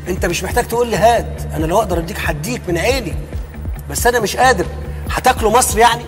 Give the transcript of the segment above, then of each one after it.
انت مش محتاج تقول لي هات، انا لو اقدر اديك هديك من عيني، بس انا مش قادر. هتاكلوا مصر يعني؟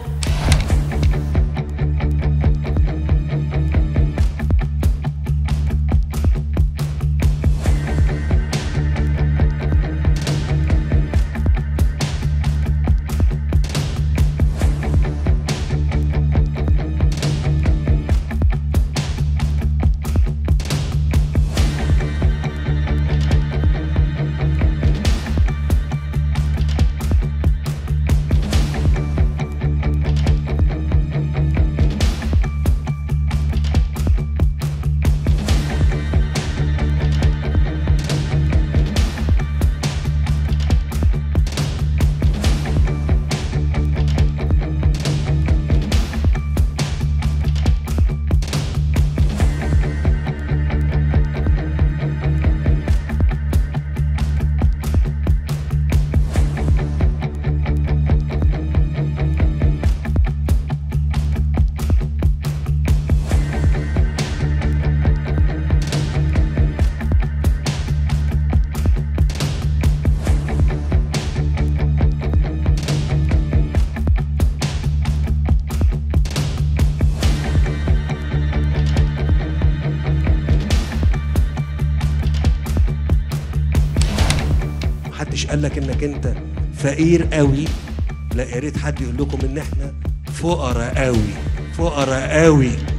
محدش قالك انك انت فقير قوي، لا يا ريت حد يقول لكم ان احنا فقراء قوي، فقراء قوي.